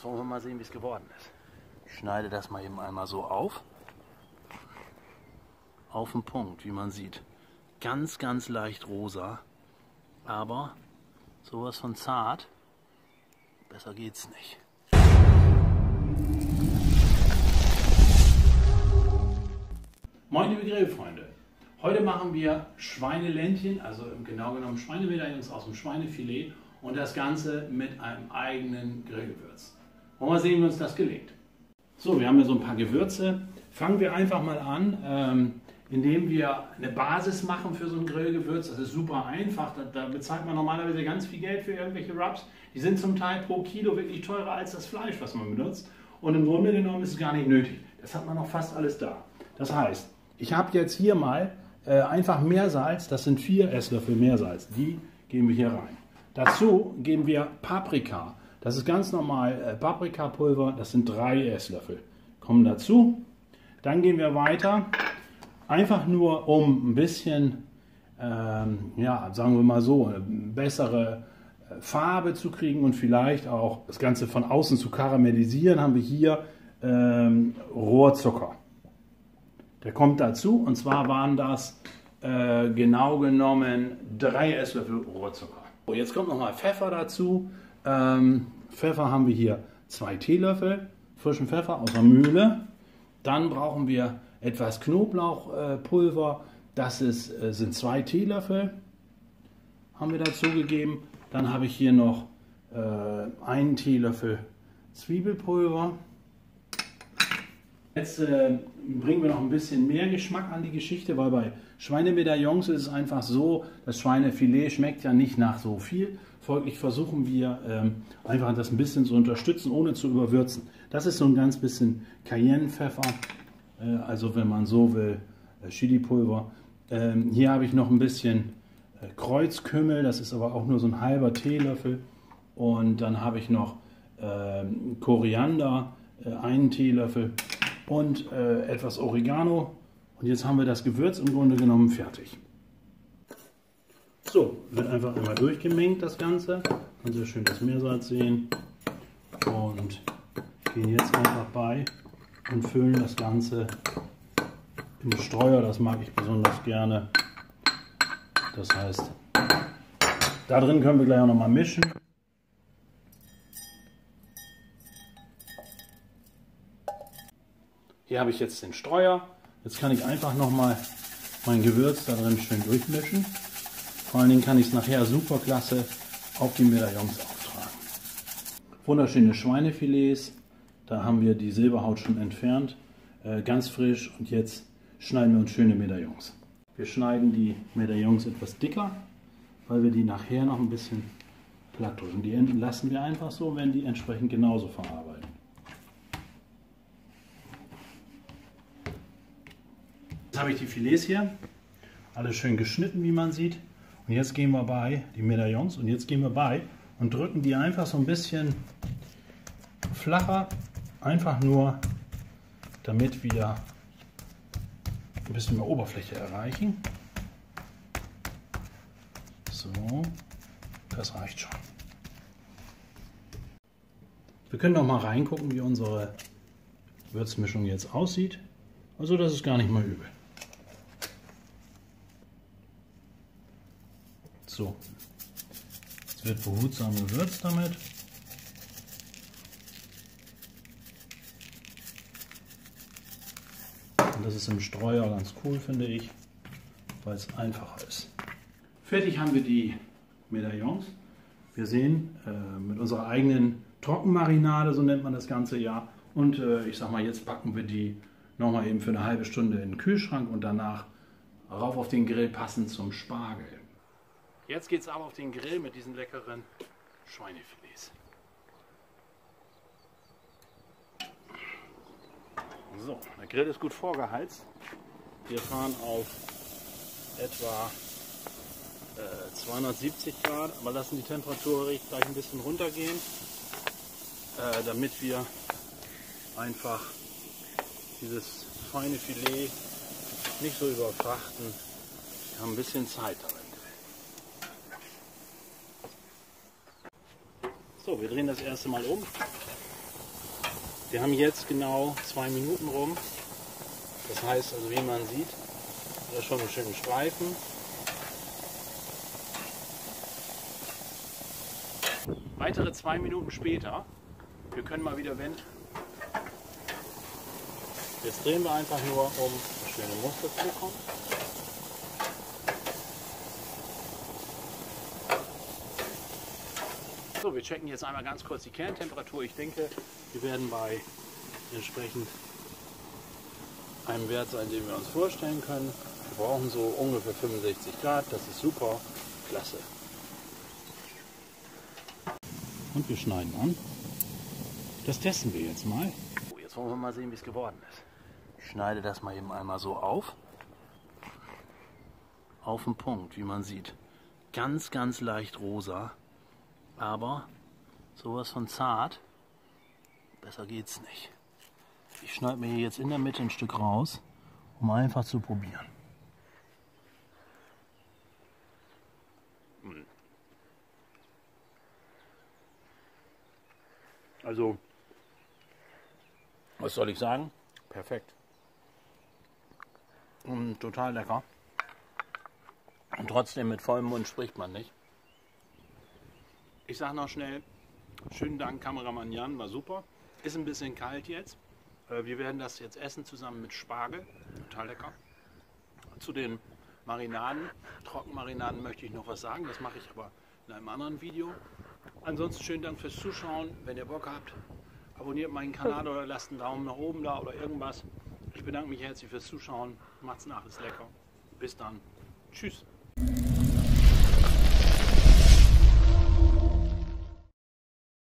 Jetzt wollen wir mal sehen, wie es geworden ist. Ich schneide das mal eben einmal so auf. Auf den Punkt, wie man sieht. Ganz, ganz leicht rosa. Aber sowas von zart. Besser geht's nicht. Moin liebe Grillfreunde. Heute machen wir Schweineländchen, also genau genommen Schweinemedaillons aus dem Schweinefilet und das Ganze mit einem eigenen Grillgewürz. Wollen wir sehen, wie uns das gelingt. So, wir haben hier so ein paar Gewürze. Fangen wir einfach mal an, indem wir eine Basis machen für so ein Grillgewürz. Das ist super einfach. Da bezahlt man normalerweise ganz viel Geld für irgendwelche Rubs. Die sind zum Teil pro Kilo wirklich teurer als das Fleisch, was man benutzt. Und im Grunde genommen ist es gar nicht nötig. Das hat man noch fast alles da. Das heißt, ich habe jetzt hier mal einfach Meersalz. Das sind 4 Esslöffel Meersalz. Die geben wir hier rein. Dazu geben wir Paprika. Das ist ganz normal Paprikapulver. Das sind 3 Esslöffel. Kommen dazu. Dann gehen wir weiter. Einfach nur, um ein bisschen, ja, sagen wir mal so, eine bessere Farbe zu kriegen und vielleicht auch das Ganze von außen zu karamellisieren, haben wir hier Rohrzucker. Der kommt dazu und zwar waren das genau genommen 3 Esslöffel Rohrzucker. So, jetzt kommt nochmal Pfeffer dazu. Pfeffer haben wir hier 2 Teelöffel, frischen Pfeffer aus der Mühle. Dann brauchen wir etwas Knoblauchpulver, das sind 2 Teelöffel, haben wir dazu gegeben. Dann habe ich hier noch 1 Teelöffel Zwiebelpulver. Jetzt bringen wir noch ein bisschen mehr Geschmack an die Geschichte, weil bei Schweinemedaillons ist es einfach so, das Schweinefilet schmeckt ja nicht nach so viel. Folglich versuchen wir einfach das ein bisschen zu unterstützen, ohne zu überwürzen. Das ist so ein ganz bisschen Cayennepfeffer, also wenn man so will, Chilipulver. Hier habe ich noch ein bisschen Kreuzkümmel, das ist aber auch nur so ein halber Teelöffel. Und dann habe ich noch Koriander, 1 Teelöffel und etwas Oregano. Und jetzt haben wir das Gewürz im Grunde genommen fertig. So, wird einfach einmal durchgemengt das Ganze. Man sehr schön das Meersalz sehen. Und gehen jetzt einfach bei und füllen das Ganze im Streuer. Das mag ich besonders gerne. Das heißt, da drin können wir gleich auch noch mal mischen. Hier habe ich jetzt den Streuer. Jetzt kann ich einfach noch mal mein Gewürz da drin schön durchmischen. Vor allen Dingen kann ich es nachher super klasse auf die Medaillons auftragen. Wunderschöne Schweinefilets. Da haben wir die Silberhaut schon entfernt. Ganz frisch. Und jetzt schneiden wir uns schöne Medaillons. Wir schneiden die Medaillons etwas dicker, weil wir die nachher noch ein bisschen platt drücken. Die lassen wir einfach so, wenn die entsprechend genauso verarbeiten. Jetzt habe ich die Filets hier. Alles schön geschnitten, wie man sieht. Und jetzt gehen wir bei, die Medaillons, und jetzt gehen wir bei und drücken die einfach so ein bisschen flacher, einfach nur, damit wir ein bisschen mehr Oberfläche erreichen. So, das reicht schon. Wir können noch mal reingucken, wie unsere Würzmischung jetzt aussieht. Also das ist gar nicht mal übel. So, jetzt wird behutsam gewürzt damit. Und das ist im Streuer ganz cool, finde ich, weil es einfacher ist. Fertig haben wir die Medaillons. Wir sehen, mit unserer eigenen Trockenmarinade, so nennt man das Ganze ja. Und ich sag mal, jetzt packen wir die nochmal eben für eine halbe Stunde in den Kühlschrank und danach rauf auf den Grill, passend zum Spargel. Jetzt geht es aber auf den Grill mit diesen leckeren Schweinefilets. So, der Grill ist gut vorgeheizt. Wir fahren auf etwa 270 Grad, aber lassen die Temperatur gleich ein bisschen runtergehen, damit wir einfach dieses feine Filet nicht so überfrachten. Wir haben ein bisschen Zeit dabei. So, wir drehen das erste Mal um. Wir haben jetzt genau 2 Minuten rum. Das heißt, also wie man sieht, da ist schon ein schöner Streifen. Weitere 2 Minuten später, wir können mal wieder wenden. Jetzt drehen wir einfach nur, um eine schöne Muster zu bekommen. So, wir checken jetzt einmal ganz kurz die Kerntemperatur. Ich denke, wir werden bei entsprechend einem Wert sein, den wir uns vorstellen können. Wir brauchen so ungefähr 65 Grad, das ist super, klasse. Und wir schneiden an. Das testen wir jetzt mal. Jetzt wollen wir mal sehen, wie es geworden ist. Ich schneide das mal eben einmal so auf. Auf den Punkt, wie man sieht. Ganz, ganz leicht rosa. Aber sowas von zart. Besser geht's nicht. Ich schneide mir hier jetzt in der Mitte ein Stück raus, um einfach zu probieren. Also, was soll ich sagen? Perfekt. Total lecker. Und trotzdem mit vollem Mund spricht man nicht. Ich sage noch schnell, schönen Dank Kameramann Jan, war super. Ist ein bisschen kalt jetzt. Wir werden das jetzt essen zusammen mit Spargel. Total lecker. Zu den Marinaden, Trockenmarinaden möchte ich noch was sagen. Das mache ich aber in einem anderen Video. Ansonsten schönen Dank fürs Zuschauen. Wenn ihr Bock habt, abonniert meinen Kanal oder lasst einen Daumen nach oben da oder irgendwas. Ich bedanke mich herzlich fürs Zuschauen. Macht's nach, ist lecker. Bis dann. Tschüss.